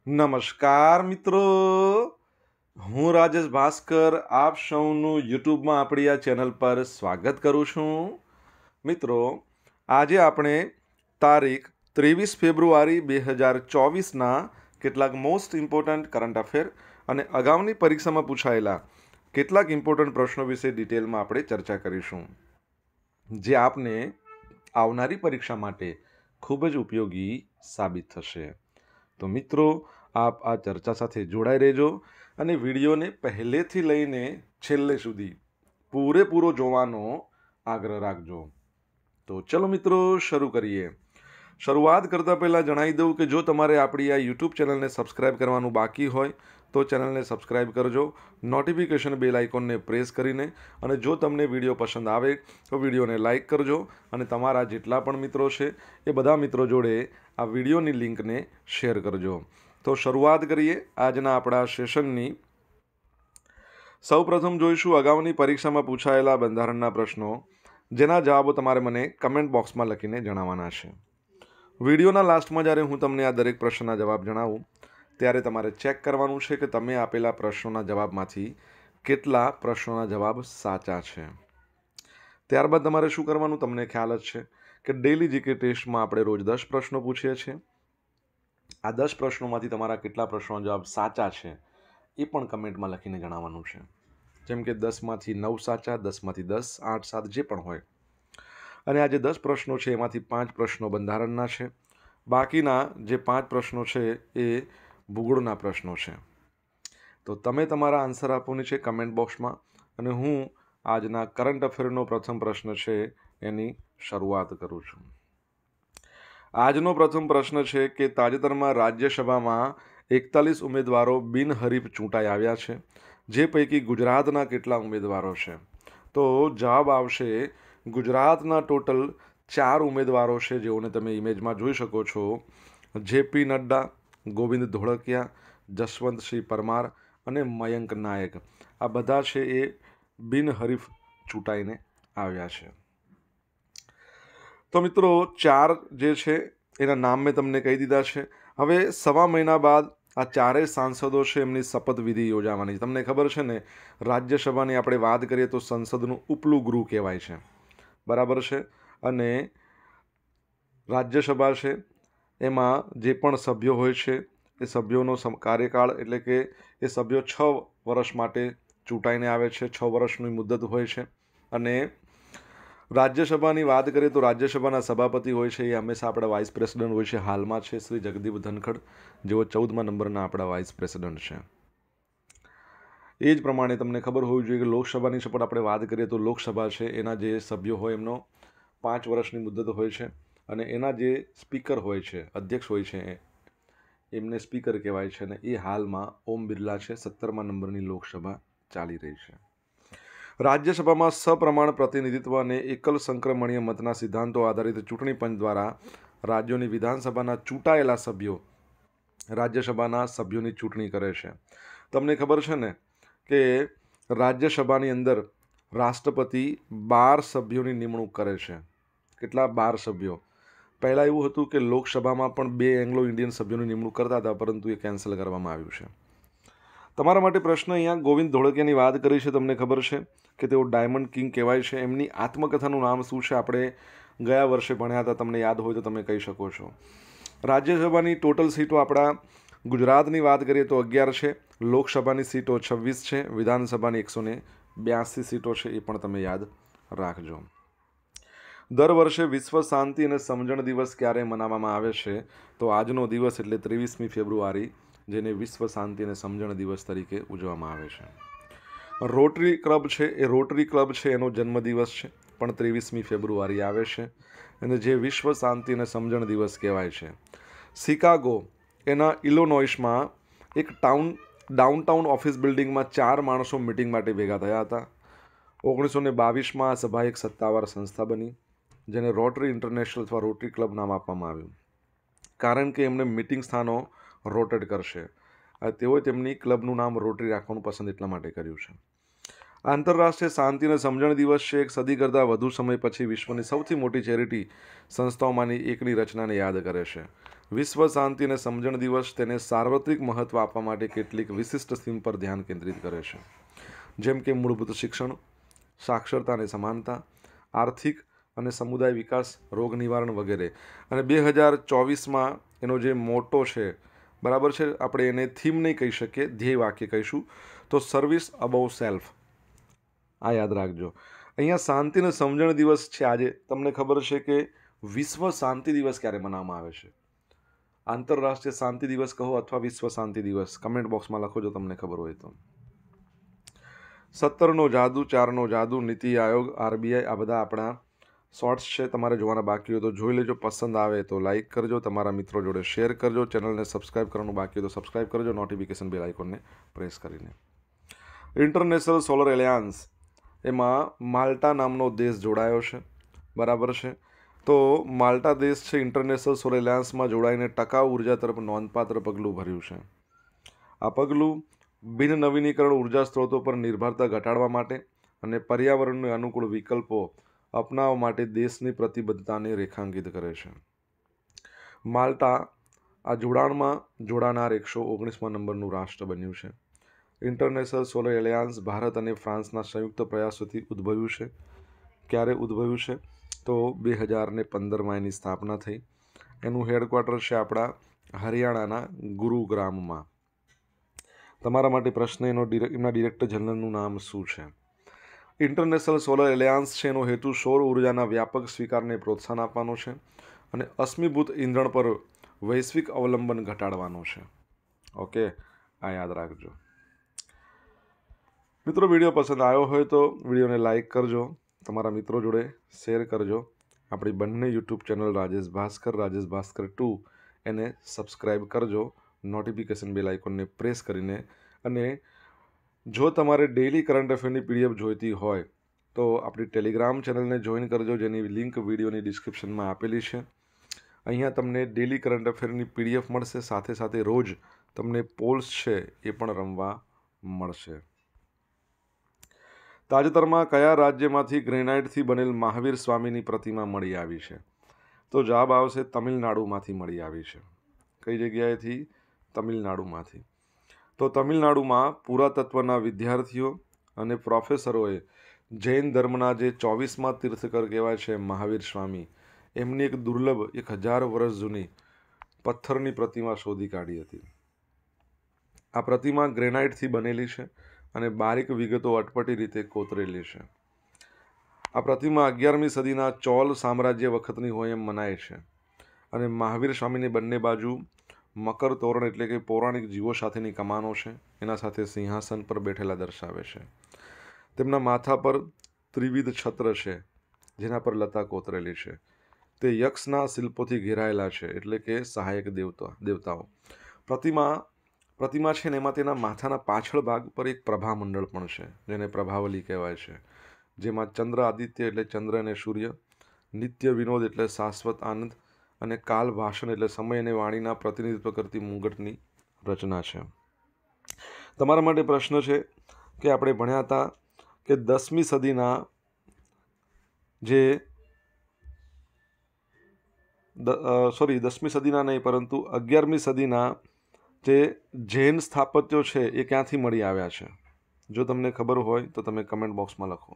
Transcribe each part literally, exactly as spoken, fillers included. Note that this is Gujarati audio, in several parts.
નમસ્કાર મિત્રો, હું રાજેશ ભાસ્કર આપ સૌનું યુટ્યુબમાં આપણી આ ચેનલ પર સ્વાગત કરું છું। મિત્રો, આજે આપણે તારીખ ત્રેવીસ ફેબ્રુઆરી બે હજાર ચોવીસના કેટલાક મોસ્ટ ઇમ્પોર્ટન્ટ કરંટ અફેર અને અગાઉની પરીક્ષામાં પૂછાયેલા કેટલાક ઇમ્પોર્ટન્ટ પ્રશ્નો વિશે ડિટેલમાં આપણે ચર્ચા કરીશું, જે આપને આવનારી પરીક્ષા માટે ખૂબ જ ઉપયોગી સાબિત થશે। તો મિત્રો, આપ આ ચર્ચા સાથે જોડાઈ રહેજો અને વિડીયોને પહેલેથી લઈને છેલ્લે સુધી પૂરેપૂરો જોવાનો આગ્રહ રાખજો। તો ચલો મિત્રો, શરૂ કરીએ। શરૂઆત કરતાં પહેલાં જણાવી દઉં કે જો તમારે આપણી આ યુટ્યુબ ચેનલને સબસ્ક્રાઈબ કરવાનું બાકી હોય તો ચેનલને સબસ્ક્રાઈબ કરજો, નોટિફિકેશન બેલ આઇકોનને પ્રેસ કરીને, અને જો તમને વિડીયો પસંદ આવે તો વિડીયોને લાઇક કરજો અને તમારા જેટલા પણ મિત્રો છે એ બધા મિત્રો જોડે આ વિડીયોની લિંકને શેર કરજો। તો શરૂઆત કરીએ આજના આપણા સેશનની। સૌપ્રથમ જોઈશું અગાઉની પરીક્ષામાં પૂછાયેલા બંધારણના પ્રશ્નો, જેના જવાબો તમારે મને કમેન્ટ બોક્સમાં લખીને જણાવવાના છે। વિડીયોના લાસ્ટમાં જ્યારે હું તમને આ દરેક પ્રશ્નના જવાબ જણાવું ત્યારે તમારે ચેક કરવાનું છે કે તમે આપેલા પ્રશ્નોના જવાબમાંથી કેટલા પ્રશ્નોના જવાબ સાચા છે। ત્યારબાદ તમારે શું કરવાનું, તમને ખ્યાલ જ છે કે ડેઇલી જીકે ટેસ્ટમાં આપણે રોજ દસ પ્રશ્નો પૂછીએ છીએ। આ દસ પ્રશ્નોમાંથી તમારા કેટલા પ્રશ્નોના જવાબ સાચા છે એ પણ કમેન્ટમાં લખીને જણાવવાનું છે। જેમ કે દસમાંથી નવ સાચા, દસમાંથી દસ, આઠ, સાત જે પણ હોય। અને આ જે દસ પ્રશ્નો છે એમાંથી પાંચ પ્રશ્નો બંધારણના છે, બાકીના જે પાંચ પ્રશ્નો છે એ ભૂગોળના પ્રશ્નો છે। તો તમે તમારા આન્સર આપવાની છે કમેન્ટ બોક્સમાં, અને હું આજના કરંટ અફેરનો પ્રથમ પ્રશ્ન છે એની શરૂઆત કરું છું। આજનો પ્રથમ પ્રશ્ન છે કે તાજેતરમાં રાજ્યસભામાં એકતાલીસ ઉમેદવારો બિનહરીફ ચૂંટાઈ આવ્યા છે, જે પૈકી ગુજરાતના કેટલા ઉમેદવારો છે? તો જવાબ આવશે ગુજરાતના ટોટલ ચાર ઉમેદવારો છે, જેઓને તમે ઇમેજમાં જોઈ શકો છો। જેપી નડ્ડા, ગોવિંદ ધોળકિયા, જસવંતસિંહ પરમાર અને મયંક નાયક, આ બધા છે એ બિનહરીફ ચૂંટાઈને આવ્યા છે। તો મિત્રો, ચાર જે છે એના નામ મેં તમને કહી દીધા છે। હવે સવા મહિના બાદ આ ચારેય સાંસદો છે એમની શપથવિધિ યોજાવાની છે। તમને ખબર છે ને, રાજ્યસભાની આપણે વાત કરીએ તો સંસદનું ઉપલું ગૃહ કહેવાય છે, બરાબર છે। અને રાજ્યસભા છે એમાં જે પણ સભ્યો હોય છે એ સભ્યોનો કાર્યકાળ એટલે કે એ સભ્યો છ વર્ષ માટે ચૂંટાઈને આવે છે, છ વર્ષની મુદ્દત હોય છે। અને રાજ્યસભાની વાત કરીએ તો રાજ્યસભાના સભાપતિ હોય છે એ હંમેશા આપણા વાઇસ પ્રેસિડન્ટ હોય છે, હાલમાં છે શ્રી જગદીપ ધનખડ, જેઓ ચૌદમા નંબરના આપણા વાઇસ પ્રેસિડન્ટ છે। એ જ પ્રમાણે તમને ખબર હોવી જોઈએ કે લોકસભાની શપથ આપણે વાત કરીએ તો લોકસભા છે એના જે સભ્યો હોય એમનો પાંચ વર્ષની મુદ્દત હોય છે, અને એના જે સ્પીકર હોય છે, અધ્યક્ષ હોય છે, એમને સ્પીકર કહેવાય છે, અને એ હાલમાં ઓમ બિરલા છે, સત્તરમા નંબરની લોકસભા ચાલી રહી છે। રાજ્યસભામાં સપ્રમાણ પ્રતિનિધિત્વ અને એકલ સંક્રમણીય મતના સિદ્ધાંતો આધારિત ચૂંટણી પંચ દ્વારા રાજ્યોની વિધાનસભાના ચૂંટાયેલા સભ્યો રાજ્યસભાના સભ્યોની ચૂંટણી કરે છે। તમને ખબર છે ને કે રાજ્યસભાની અંદર રાષ્ટ્રપતિ બાર સભ્યોની નિમણૂક કરે છે। કેટલા? બાર સભ્યો। પહેલાં એવું હતું કે લોકસભામાં પણ બે એંગ્લો ઇન્ડિયન સભ્યોની નિમણૂક કરતા હતા, પરંતુ એ કેન્સલ કરવામાં આવ્યું છે। તમારા માટે પ્રશ્ન અહીંયા ગોવિંદ ધોળકિયાની વાત કરી છે। તમને ખબર છે કે તેઓ ડાયમંડ કિંગ કહેવાય છે। એમની આત્મકથાનું નામ શું છે? આપણે ગયા વર્ષે ભણ્યા હતા, તમને યાદ હોય તો તમે કહી શકો છો। રાજ્યસભાની ટોટલ સીટો આપણા ગુજરાતની વાત કરીએ તો અગિયાર છે, લોકસભાની સીટો છવ્વીસ છે, વિધાનસભાની એકસો ને બ્યાસી સીટો છે, એ પણ તમે યાદ રાખજો। દર વર્ષે વિશ્વ શાંતિ અને સમજણ દિવસ ક્યારે મનાવવામાં આવે છે? તો આજનો દિવસ એટલે ત્રેવીસમી ફેબ્રુઆરી, જેને વિશ્વ શાંતિ અને સમજણ દિવસ તરીકે ઉજવવામાં આવે છે। રોટરી ક્લબ છે એ રોટરી ક્લબ છે એનો જન્મદિવસ છે, પણ ત્રેવીસમી ફેબ્રુઆરી આવે છે, અને જે વિશ્વ શાંતિ અને સમજણ દિવસ કહેવાય છે। શિકાગો એના ઇલોનોઇસમાં એક ટાઉન ડાઉનટાઉન ઓફિસ બિલ્ડિંગમાં ચાર માણસો મિટિંગ માટે ભેગા થયા હતા। ઓગણીસો ને બાવીસમાં આ સભા એક સત્તાવાર સંસ્થા બની, જેને રોટરી ઇન્ટરનેશનલ અથવા રોટરી ક્લબ નામ આપવામાં આવ્યું, કારણ કે એમને મિટિંગ સ્થાનો રોટેટ કરશે। તેઓએ તેમની ક્લબનું નામ રોટરી રાખવાનું પસંદ એટલા માટે કર્યું છે। આંતરરાષ્ટ્રીય શાંતિ અને સમજણ દિવસ છે એક સદી કરતાં વધુ સમય પછી વિશ્વની સૌથી મોટી ચેરિટી સંસ્થાઓમાંની એકની રચનાને યાદ કરે છે। વિશ્વ શાંતિ અને સમજણ દિવસ તેને સાર્વત્રિક મહત્વ આપવા માટે કેટલીક વિશિષ્ટ થીમ પર ધ્યાન કેન્દ્રિત કરે છે, જેમ કે મૂળભૂત શિક્ષણ, સાક્ષરતા અને સમાનતા, આર્થિક અને સમુદાય વિકાસ, રોગ નિવારણ વગેરે. અને બે હજાર ચોવીસમાં એનો જે મોટો છે, બરાબર છે, આપણે એને થીમ નહીં કહી શકીએ, ધ્યેય વાક્ય કહીશું, તો સર્વિસ અબવ સેલ્ફ. આ યાદ રાખજો. અહીંયા શાંતિ અને સમજણ દિવસ છે આજે. તમને ખબર છે કે વિશ્વ શાંતિ દિવસ ક્યારે મનાવવામાં આવે છે? આંતરરાષ્ટ્રીય શાંતિ દિવસ કહો અથવા વિશ્વ શાંતિ દિવસ, કમેન્ટ બોક્સમાં લખો જો તમને ખબર હોય તો. સત્તરનો જાદુ, ચારનો જાદુ, નીતિ આયોગ, આરબીઆઈ, આ બધા આપણા શોર્ટ્સ છે. તમારે જોવાના બાકી હોય તો જોઈ લેજો. પસંદ આવે તો લાઇક કરજો, તમારા મિત્રો જોડે શેર કરજો. ચેનલને સબસ્ક્રાઇબ કરવાનું બાકી હોય તો સબસ્ક્રાઇબ કરજો, નોટિફિકેશન બેલ આઇકોનને પ્રેસ કરીને. ઇન્ટરનેશનલ સોલર એલાયન્સ, એમાં માલ્ટા નામનો દેશ જોડાયો છે, બરાબર છે. તો માલ્ટા દેશ છે ઇન્ટરનેશનલ સોલર એલાયન્સમાં જોડાઈને ટકાઉ ઉર્જા તરફ નોંધપાત્ર પગલું ભર્યું છે. આ પગલું બિન નવીનીકરણ ઉર્જા સ્ત્રોતો પર નિર્ભરતા ઘટાડવા માટે અને પર્યાવરણને અનુકૂળ વિકલ્પો અપનાવવા માટે દેશની પ્રતિબદ્ધતાને રેખાંકિત કરે છે. માલ્ટા આ જોડાણમાં જોડાનાર એકસો ઓગણીસમાં નંબરનું રાષ્ટ્ર બન્યું છે. ઇન્ટરનેશનલ સોલર એલાયન્સ ભારત અને ફ્રાન્સના સંયુક્ત પ્રયાસોથી ઉદ્ભવ્યું છે. ક્યારે ઉદ્ભવ્યું છે? તો બે હજાર ને પંદરમાં એની સ્થાપના થઈ. એનું હેડક્વાર્ટર છે આપણા હરિયાણાના ગુરુગ્રામમાં. તમારા માટે પ્રશ્ન, એનો એમના ડિરેક્ટર જનરલનું નામ શું છે? ઇન્ટરનેશનલ સોલર એલાયન્સ છે, એનો હેતુ સૌર ઉર્જાના વ્યાપક સ્વીકારને પ્રોત્સાહન આપવાનો છે અને અશ્મિભૂત ઈંધણ પર વૈશ્વિક અવલંબન ઘટાડવાનો છે. ઓકે, આ યાદ રાખજો. મિત્રો, વિડીયો પસંદ આવ્યો હોય તો વિડીયોને લાઇક કરજો, તમારા મિત્રો જોડે શેર કરજો. આપણી બંને YouTube channel Rajesh Bhaskar, Rajesh Bhaskar two, એને સબસ્ક્રાઈબ કરજો, નોટિફિકેશન બેલ આઇકોનને પ્રેસ કરીને. અને જો તમારે ડેઇલી કરંટ અફેરની પીડીએફ જોઈતી હોય તો આપણી ટેલિગ્રામ ચેનલને જોઈન કરજો, જેની લિંક વિડીયોની ડિસ્ક્રિપ્શનમાં આપેલી છે. અહીંયા તમને ડેઇલી કરંટ અફેરની પીડીએફ મળશે, સાથે સાથે રોજ તમને પોલ્સ છે એ પણ રમવા મળશે. તાજેતરમાં કયા રાજ્યમાંથી ગ્રેનાઇટથી બનેલ મહાવીર સ્વામીની પ્રતિમા મળી આવી છે? તો જવાબ આવશે તમિલનાડુમાંથી મળી આવી છે. કઈ જગ્યાએથી? તમિલનાડુમાંથી. તો તમિલનાડુમાં પુરાતત્વના વિદ્યાર્થીઓ અને પ્રોફેસરોએ જૈન ધર્મના જે ચોવીસમાં તીર્થકર કહેવાય છે મહાવીર સ્વામી, એમની એક દુર્લભ એક હજાર વર્ષ જૂની પથ્થરની પ્રતિમા શોધી કાઢી હતી. આ પ્રતિમા ગ્રેનાઇટથી બનેલી છે અને બારીક વિગતો અટપટી રીતે કોતરેલી છે. આ પ્રતિમા અગિયારમી સદીના ચોલ સામ્રાજ્ય વખતની હોય એમ મનાય છે અને મહાવીર સ્વામીની બંને બાજુ મકર તોરણ એટલે કે પૌરાણિક જીવો સાથેની કમાનો છે, એના સાથે સિંહાસન પર બેઠેલા દર્શાવે છે. તેમના માથા પર ત્રિવિધ છત્ર છે, જેના પર લતા કોતરેલી છે. તે યક્ષના શિલ્પોથી ઘેરાયેલા છે, એટલે કે સહાયક દેવતા દેવતાઓ. પ્રતિમા પ્રતિમા છે ને એમાં તેના માથાના પાછળ ભાગ પર એક પ્રભામંડળ પણ છે, જેને પ્રભાવલી કહેવાય છે, જેમાં ચંદ્ર આદિત્ય એટલે ચંદ્ર અને સૂર્ય, નિત્ય વિનોદ એટલે શાશ્વત આનંદ અને કાલ ભાષણ એટલે સમય અને વાણીના પ્રતિનિધિત્વ કરતી મુંગટની રચના છે. તમારા માટે પ્રશ્ન છે કે આપણે ભણ્યા હતા કે દસમી સદીના જે સોરી દસમી સદીના નહીં પરંતુ અગિયારમી સદીના જે જૈન સ્થાપત્યો છે એ ક્યાંથી મળી આવ્યા છે? જો તમને ખબર હોય તો તમે કમેન્ટ બોક્સમાં લખો.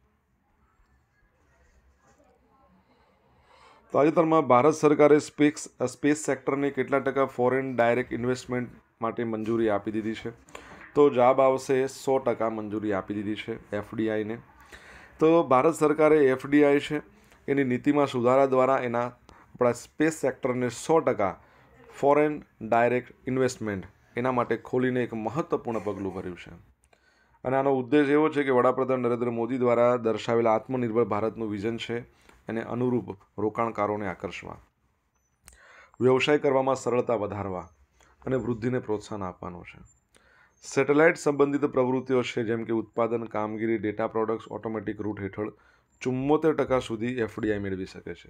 તાજેતરમાં ભારત સરકારે સ્પેસ સ્પેસ સેક્ટરને કેટલા ટકા ફોરેન ડાયરેક્ટ ઇન્વેસ્ટમેન્ટ માટે મંજૂરી આપી દીધી છે? તો જવાબ આવશે સો ટકા મંજૂરી આપી દીધી છે એફડીઆઈને. તો ભારત સરકારે એફડીઆઈ છે એની નીતિમાં સુધારા દ્વારા એના આપણા સ્પેસ સેક્ટરને સો ટકા ફોરેન ડાયરેક્ટ ઇન્વેસ્ટમેન્ટ એના માટે ખોલીને એક મહત્વપૂર્ણ પગલું ભર્યું છે. અને આનો ઉદ્દેશ એવો છે કે વડાપ્રધાન નરેન્દ્ર મોદી દ્વારા દર્શાવેલા આત્મનિર્ભર ભારતનું વિઝન છે એને અનુરૂપ રોકાણકારોને આકર્ષવા, વ્યવસાય કરવામાં સરળતા વધારવા અને વૃદ્ધિને પ્રોત્સાહન આપવાનો છે. સેટેલાઇટ સંબંધિત પ્રવૃત્તિઓ છે, જેમ કે ઉત્પાદન, કામગીરી, ડેટા પ્રોડક્ટ્સ ઓટોમેટિક રૂટ હેઠળ ચુમ્મોતેર ટકા સુધી એફડીઆઈ મેળવી શકે છે.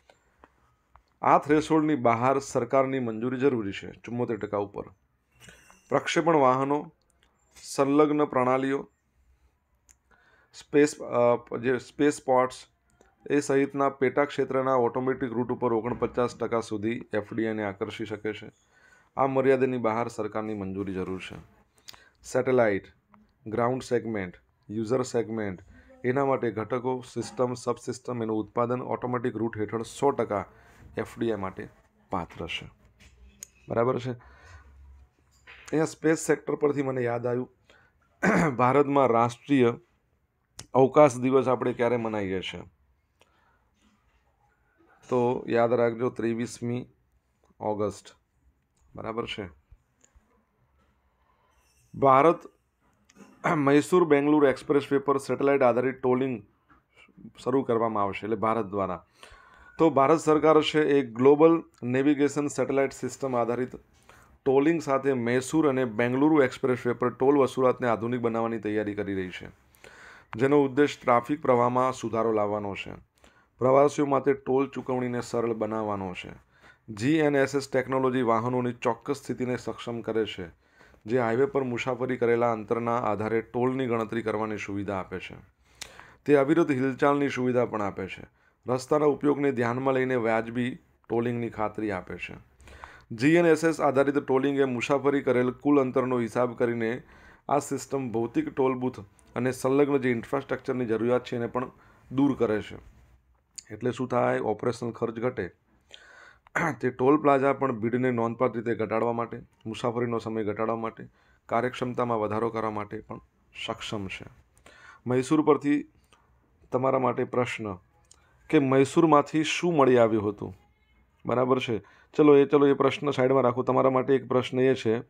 આ થ્રેશોલ્ડની બહાર સરકારની મંજૂરી જરૂરી છે, ચુમ્મોતેર ટકા ઉપર. પ્રક્ષેપણ વાહનો, સંલગ્ન પ્રણાલીઓ, સ્પેસ જે સ્પેસ પોર્ટ્સ, એ સહિતના પેટા ક્ષેત્રના ઓટોમેટિક રૂટ ઉપર ઓગણપચાસ ટકા સુધી એફડીઆઈને આકર્ષી શકે છે. આ મર્યાદાની બહાર સરકારની મંજૂરી જરૂર છે. Satellite, ground segment, user segment, એના માટે ઘટકો, સિસ્ટમ, સબસિસ્ટમ, એનું ઉત્પાદન ઓટોમેટિક રૂટ હેઠળ સો ટકા એફડીઆઈ માટે પાત્ર છે. બરાબર છે. અહીંયા સ્પેસ સેક્ટર પરથી મને યાદ આવ્યું, ભારતમાં રાષ્ટ્રીય અવકાશ દિવસ આપણે ક્યારે મનાવીએ છીએ? તો યાદ રાખજો, ત્રેવીસમી ઓગસ્ટ. બરાબર છે. ભારત મૈસૂર બેંગલુરુ એક્સપ્રેસ વે પર સેટેલાઇટ આધારિત ટોલિંગ શરૂ કરવામાં આવશે, એટલે ભારત દ્વારા. તો ભારત સરકાર છે એ ગ્લોબલ નેવિગેશન સેટેલાઇટ સિસ્ટમ આધારિત ટોલિંગ સાથે મૈસૂર અને બેંગલુરુ એક્સપ્રેસ વે પર ટોલ વસૂલાતને આધુનિક બનાવવાની તૈયારી કરી રહી છે, જેનો ઉદ્દેશ ટ્રાફિક પ્રવાહમાં સુધારો લાવવાનો છે, પ્રવાસીઓ માટે ટોલ ચૂકવણીને સરળ બનાવવાનો છે. જીએનએસએસ ટેકનોલોજી વાહનોની ચોક્કસ સ્થિતિને સક્ષમ કરે છે, જે હાઈવે પર મુસાફરી કરેલા અંતરના આધારે ટોલની ગણતરી કરવાની સુવિધા આપે છે. તે અવિરત હિલચાલની સુવિધા પણ આપે છે. રસ્તાના ઉપયોગને ધ્યાનમાં લઈને વ્યાજબી ટોલિંગની ખાતરી આપે છે. જીએનએસએસ આધારિત ટોલિંગ એ મુસાફરી કરેલ કુલ અંતરનો હિસાબ કરીને આ સિસ્ટમ ભૌતિક ટોલ બૂથ અને સંલગ્ન જે ઇન્ફ્રાસ્ટ્રક્ચરની જરૂરિયાત છે એને પણ દૂર કરે છે. એટલે શું થાય? ઓપરેશનલ ખર્ચ ઘટે. તે ટોલ પ્લાઝા પણ ભીડને નોંધપાત્ર રીતે ઘટાડવા માટે, મુસાફરીનો સમય ઘટાડવા માટે, કાર્યક્ષમતામાં વધારો કરવા માટે પણ સક્ષમ છે. મૈસૂર પરથી તમારા માટે પ્રશ્ન કે મૈસૂરમાંથી શું મળી આવ્યું હતું? બરાબર છે. ચલો એ ચલો એ પ્રશ્ન સાઈડમાં રાખો. તમારા માટે એક પ્રશ્ન એ છે,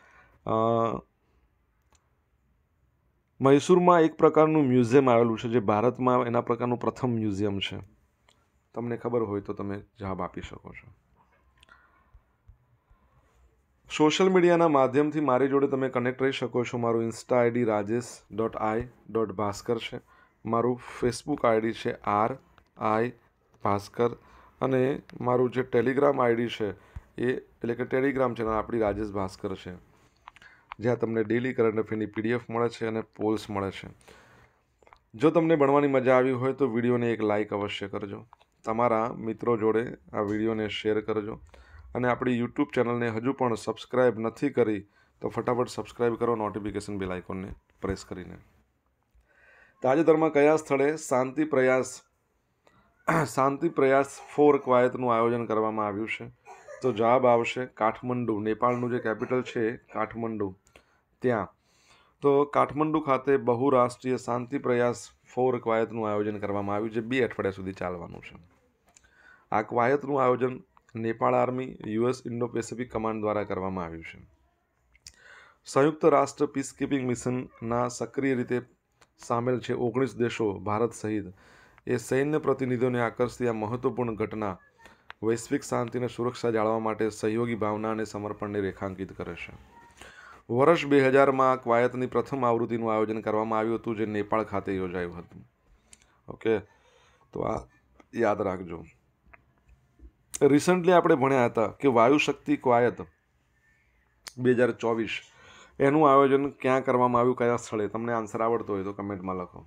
મૈસૂરમાં એક પ્રકારનું મ્યુઝિયમ આવેલું છે જે ભારતમાં એના પ્રકારનું પ્રથમ મ્યુઝિયમ છે. તમને ખબર હોય તો તમે જવાબ આપી શકો છો. સોશિયલ મીડિયાના માધ્યમથી મારી જોડે તમે કનેક્ટ રહી શકો છો. મારું insta ID Rajesh dot I dot Bhaskar છે. મારું ફેસબુક આઈડી છે આર આઈ ભાસ્કર, અને મારું જે ટેલિગ્રામ આઈડી છે એ એટલે કે ટેલિગ્રામ ચેનલ આપણી રાજેશ ભાસ્કર છે, જ્યાં તમને ડેલી કરંટ અફેરની પીડીએફ મળે છે અને પોલ્સ મળે છે. જો તમને ભણવાની મજા આવી હોય તો વિડીયોને એક લાઇક અવશ્ય કરજો. તમારા મિત્રો જોડે આ વિડીયોને શેર કરજો, અને આપણી યુટ્યુબ ચેનલને હજુ પણ સબસ્ક્રાઈબ નથી કરી તો ફટાફટ સબસ્ક્રાઈબ કરો, નોટિફિકેશન બેલ આઇકોનને પ્રેસ કરીને. તાજેતરમાં કયા સ્થળે શાંતિ પ્રયાસ શાંતિ પ્રયાસ ફોર કવાયતનું આયોજન કરવામાં આવ્યું છે? તો જવાબ આવશે કાઠમંડુ. નેપાળનું જે કેપિટલ છે કાઠમંડુ, ત્યાં. તો કાઠમંડુ ખાતે બહુરાષ્ટ્રીય શાંતિ પ્રયાસ ફોર કવાયતનું આયોજન કરવામાં આવ્યું, જે બે અઠવાડિયા સુધી ચાલવાનું છે. આ કવાયતનું આયોજન Nepal army, US Indo Pacific Command દ્વારા કરવામાં આવ્યું છે. સંયુક્ત રાષ્ટ્ર પીસકીપિંગ મિશનના સક્રિય રીતે સામેલ છે ઓગણીસ દેશો ભારત સહિત. એ સૈન્ય પ્રતિનિધિઓને આકર્ષતી આ મહત્વપૂર્ણ ઘટના વૈશ્વિક શાંતિ અને સુરક્ષા જાળવવા માટે સહયોગી ભાવના અને સમર્પણને રેખાંકિત કરે છે. વર્ષ બે હજારમાં આ કવાયતની પ્રથમ આવૃત્તિનું આયોજન કરવામાં આવ્યું હતું, જે નેપાળ ખાતે યોજાયું હતું. ઓકે, તો આ યાદ રાખજો. રિસન્ટલી આપણે ભણ્યા હતા કે વાયુ શક્તિ કવાયત બે હજાર ચોવીસ એનું આયોજન ક્યાં કરવામાં આવ્યું, કયા સ્થળે? તમને આન્સર આવડતો હોય તો કમેન્ટમાં લખો.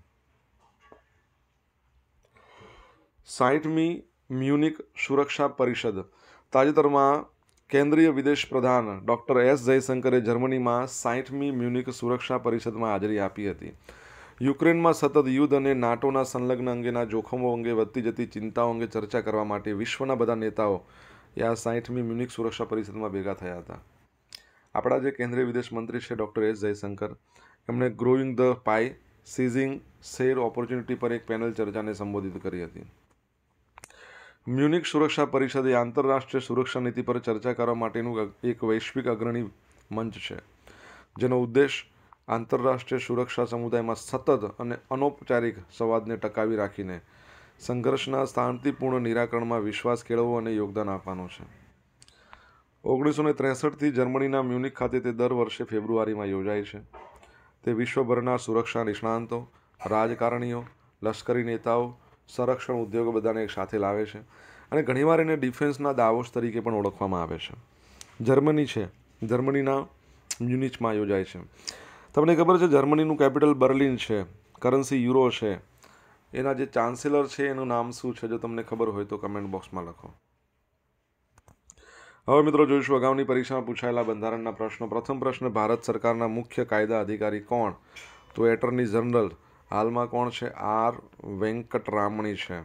સાઠમી મ્યુનિક સુરક્ષા પરિષદ. તાજેતરમાં કેન્દ્રીય વિદેશ પ્રધાન ડૉક્ટર એસ જયશંકરે જર્મનીમાં સાઠમી મ્યુનિક સુરક્ષા પરિષદમાં હાજરી આપી હતી. યુક્રેનમાં સતત યુદ્ધ અને નાટોના સંલગ્ન અંગેના જોખમો અંગે વધતી જતી ચિંતાઓ અંગે ચર્ચા કરવા માટે વિશ્વના બધા નેતાઓ એ આ સાઠમી મ્યુનિક સુરક્ષા પરિષદમાં ભેગા થયા હતા. આપણા જે કેન્દ્રીય વિદેશ મંત્રી છે ડૉક્ટર એસ જયશંકર, એમણે growing the pie seizing share opportunity પર એક પેનલ ચર્ચાને સંબોધિત કરી હતી. મ્યુનિક સુરક્ષા પરિષદ એ આંતરરાષ્ટ્રીય સુરક્ષા નીતિ પર ચર્ચા કરવા માટેનું એક વૈશ્વિક અગ્રણી મંચ છે, જેનો ઉદ્દેશ આંતરરાષ્ટ્રીય સુરક્ષા સમુદાયમાં સતત અને અનૌપચારિક સંવાદને ટકાવી રાખીને સંઘર્ષના શાંતિપૂર્ણ નિરાકરણમાં વિશ્વાસ કેળવવો અને યોગદાન આપવાનો છે. ઓગણીસો ને ત્રેસઠથી જર્મનીના મ્યુનિક ખાતે તે દર વર્ષે ફેબ્રુઆરીમાં યોજાય છે. તે વિશ્વભરના સુરક્ષા નિષ્ણાંતો, રાજકારણીઓ, લશ્કરી નેતાઓ, સંરક્ષણ ઉદ્યોગો બધાને એક સાથે લાવે છે, અને ઘણીવાર એને ડિફેન્સના દાવોસ તરીકે પણ ઓળખવામાં આવે છે. જર્મની છે, જર્મનીના મ્યુનિચમાં યોજાય છે. તમને ખબર છે જર્મનીનું કેપિટલ બર્લિન છે, કરન્સી યુરો છે, એના જે ચાન્સેલર છે એનું નામ શું છે? જો તમને ખબર હોય તો કમેન્ટ બોક્સમાં લખો. હવે મિત્રો જોઈશું અગાઉની પરીક્ષામાં પૂછાયેલા બંધારણના પ્રશ્નો. પ્રથમ પ્રશ્ન, ભારત સરકારના મુખ્ય કાયદા અધિકારી કોણ? તો એટર્ની જનરલ. હાલમાં કોણ છે? આર વેંકટરામણી છે.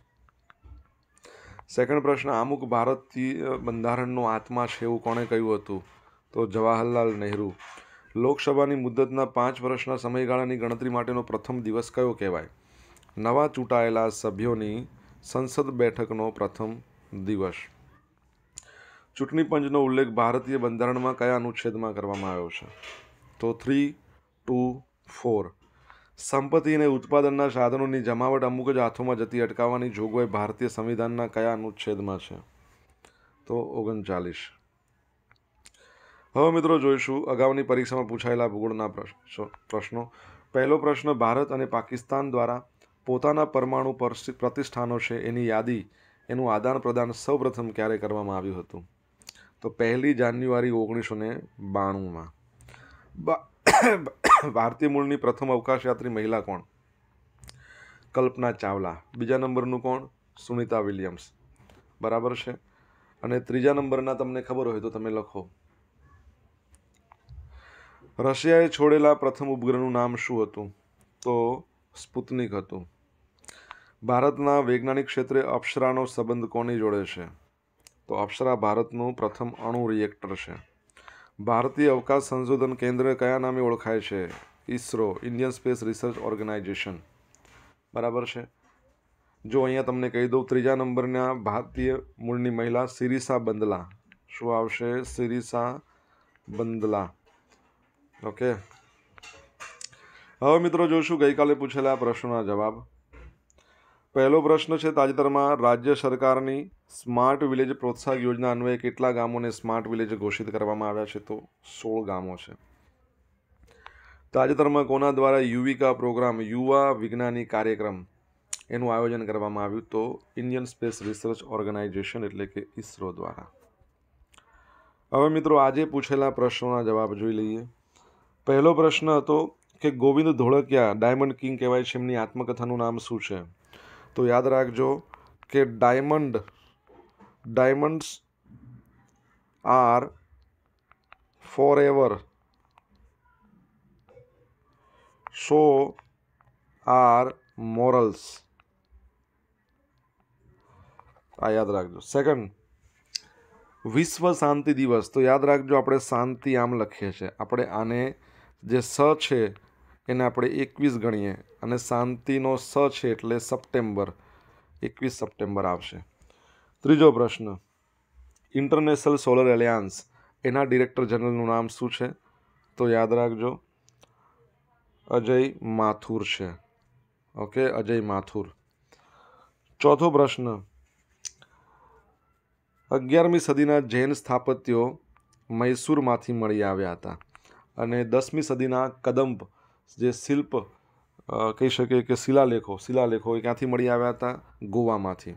સેકન્ડ પ્રશ્ન, અમુક ભારતીય બંધારણનો આત્મા છે એવું કોણે કહ્યું હતું? તો જવાહરલાલ નહેરુ. લોકસભાની મુદ્દતના પાંચ વર્ષના સમયગાળાની ગણતરી માટેનો પ્રથમ દિવસ કયો કહેવાય? નવા ચૂંટાયેલા સભ્યોની સંસદ બેઠકનો પ્રથમ દિવસ. ચૂંટણી પંચનો ઉલ્લેખ ભારતીય બંધારણમાં કયા અનુચ્છેદમાં કરવામાં આવ્યો છે? તો થ્રી ટુ ફોર. સંપત્તિ અને ઉત્પાદનના સાધનોની જમાવટ અમુક જ હાથોમાં જતી અટકાવવાની જોગવાઈ ભારતીય સંવિધાનના કયા અનુચ્છેદમાં છે? તો ઓગણચાલીસ. હવે મિત્રો જોઈશું અગાઉની પરીક્ષામાં પૂછાયેલા ભૂગોળના પ્રશ્નો. પહેલો પ્રશ્ન, ભારત અને પાકિસ્તાન દ્વારા પોતાના પરમાણુ પ્રતિષ્ઠાનો છે એની યાદી, એનું આદાન પ્રદાન સૌપ્રથમ ક્યારે કરવામાં આવ્યું હતું? તો પહેલી જાન્યુઆરી ઓગણીસો ને બાણુંમાં. ભારતીય મૂળની પ્રથમ અવકાશયાત્રી મહિલા કોણ? કલ્પના ચાવલા. બીજા નંબરનું કોણ? સુનિતા વિલિયમ્સ. બરાબર છે. અને ત્રીજા નંબરના તમને ખબર હોય તો તમે લખો. રશિયાએ છોડેલા પ્રથમ ઉપગ્રહનું નામ શું હતું? તો સ્પુતનિક હતું. ભારતના વૈજ્ઞાનિક ક્ષેત્રે અપ્સરાનો સંબંધ કોની જોડે છે? તો અપ્સરા ભારતનું પ્રથમ અણુ રિએક્ટર છે. ભારતીય અવકાશ સંશોધન કેન્દ્ર કયા નામે ઓળખાય છે? ISRO, Indian Space Research Organisation. બરાબર છે. જો અહીંયા તમને કહી દઉં, ત્રીજા નંબરના ભારતીય મૂળની મહિલા સિરિસા બંદલા. શું આવશે? સિરિસા બંદલા. ઓકે. હવે મિત્રો જોઈશું ગઈકાલે પૂછેલા પ્રશ્નોના જવાબ. પહેલો પ્રશ્ન છે, તાજેતરમાં રાજ્ય સરકારની સ્માર્ટ વિલેજ પ્રોત્સાહક યોજના અન્વયે કેટલા ગામોને સ્માર્ટ વિલેજ ઘોષિત કરવામાં આવ્યા છે? તો સોળ ગામો છે. તાજેતરમાં કોના દ્વારા યુવિકા પ્રોગ્રામ, યુવા વિજ્ઞાની કાર્યક્રમ, એનું આયોજન કરવામાં આવ્યું? તો ઇન્ડિયન સ્પેસ રિસર્ચ ઓર્ગેનાઇઝેશન એટલે કે ઇસરો દ્વારા. હવે મિત્રો આજે પૂછેલા પ્રશ્નોના જવાબ જોઈ લઈએ. પહેલો પ્રશ્ન હતો કે ગોવિંદ ધોળકિયા ડાયમંડ કિંગ કહેવાય છે, એમની આત્મકથાનું નામ શું છે? તો યાદ રાખજો કે diamond diamonds are forever so, are આર મોરલ્સ. આ યાદ રાખજો. સેકન્ડ, વિશ્વ શાંતિ દિવસ. તો યાદ રાખજો આપણે શાંતિ આમ લખીએ છીએ, આપણે આને જે સ છે એને આપણે એકવીસ ગણીએ અને શાંતિનો સ છે એટલે સપ્ટેમ્બર, એકવીસ સપ્ટેમ્બર આવશે. ત્રીજો પ્રશ્ન, ઇન્ટરનેશનલ સોલર એલિયાન્સ એના ડિરેક્ટર જનરલનું નામ શું છે? તો યાદ રાખજો અજય માથુર છે. ઓકે, અજય માથુર. ચોથો પ્રશ્ન, અગિયારમી સદીના જૈન સ્થાપત્યો મૈસૂરમાંથી મળી આવ્યા હતા અને દસમી સદીના કદંબ જે શિલ્પ કહી શકે કે શિલાલેખો શિલાલેખો એ ક્યાંથી મળી આવ્યા હતા? ગોવામાંથી.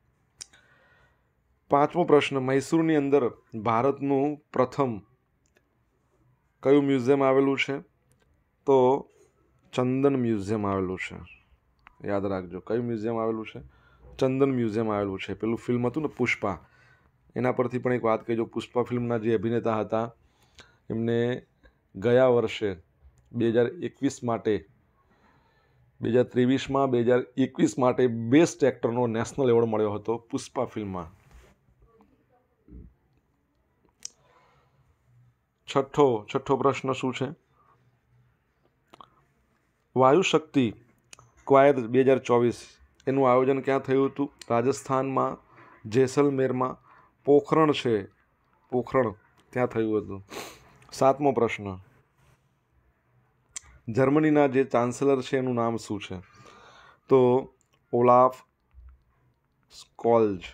પાંચમો પ્રશ્ન, મૈસૂરની અંદર ભારતનું પ્રથમ કયું મ્યુઝિયમ આવેલું છે? તો ચંદન મ્યુઝિયમ આવેલું છે. યાદ રાખજો કયું મ્યુઝિયમ આવેલું છે? ચંદન મ્યુઝિયમ આવેલું છે. પેલું ફિલ્મ હતું ને પુષ્પા, એના પરથી પણ એક વાત કહેજો. પુષ્પા ફિલ્મના જે અભિનેતા હતા એમને ગયા વર્ષે બે હજાર એકવીસ માટે બે હજાર ત્રેવીસમાં બે હજાર એકવીસ માટે બેસ્ટ એક્ટરનો નેશનલ એવોર્ડ મળ્યો હતો પુષ્પા ફિલ્મમાં. છઠ્ઠો છઠ્ઠો પ્રશ્ન શું છે? વાયુ શક્તિ ક્વાયદ બે હજાર ચોવીસ એનું આયોજન ક્યાં થયું હતું? રાજસ્થાનમાં, જેસલમેરમાં, પોખરણ છે, પોખરણ ત્યાં થયું હતું. સાતમો પ્રશ્ન, જર્મનીના જે ચાન્સેલર છે એનું નામ શું છે? તો ઓલાફ સ્કોલ્જ.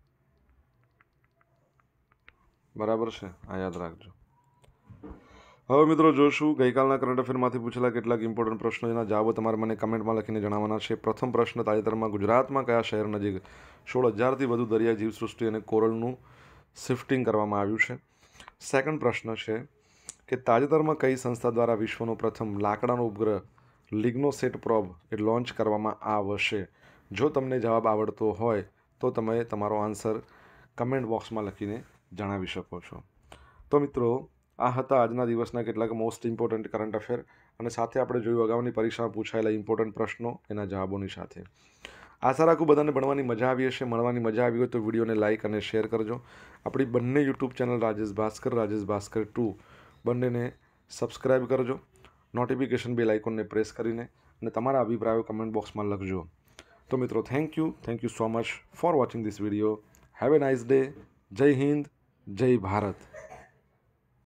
બરાબર છે, આ યાદ રાખજો. હવે મિત્રો જોશું ગઈકાલના કરંટ અફેરમાંથી પૂછેલા કેટલાક ઇમ્પોર્ટન્ટ પ્રશ્નો, એના જવાબો તમારે મને કમેન્ટમાં લખીને જણાવવાના છે. પ્રથમ પ્રશ્ન, તાજેતરમાં ગુજરાતમાં કયા શહેર નજીક સોળ હજારથી વધુ દરિયાઈ જીવસૃષ્ટિ અને કોરલનું શિફ્ટિંગ કરવામાં આવ્યું છે? સેકન્ડ પ્રશ્ન છે કે તાજેતરમાં કઈ સંસ્થા દ્વારા વિશ્વનો પ્રથમ લાકડાનો ઉપગ્રહ લિગ્નોસેટ પ્રોબ એ લોન્ચ કરવામાં આવશે? જો તમને જવાબ આવડતો હોય તો તમે તમારો આન્સર કમેન્ટ બોક્સમાં લખીને જણાવી શકો છો. તો મિત્રો, આ હતા આજના દિવસના કેટલાક મોસ્ટ ઇમ્પોર્ટન્ટ કરંટ અફેર, અને સાથે આપણે જોયું અગાઉની પરીક્ષામાં પૂછાયેલા ઇમ્પોર્ટન્ટ પ્રશ્નો એના જવાબોની સાથે. આશા રાખું બધાને ભણવાની મજા આવી હશે. મળવાની મજા આવી હોય તો વિડીયોને લાઇક અને શેર કરજો. આપણી બંને YouTube channel Rajesh Bhaskar, Rajesh Bhaskar two બંનેને સબસ્ક્રાઈબ કરજો. નોટિફિકેશન બેલ આઇકોનને પ્રેસ કરીને અને તમારા અભિપ્રાયો કમેન્ટ બોક્સમાં લખજો. તો મિત્રો, thank you thank you so much for watching this video. Have a nice day. Jai Hind, જય ભારત.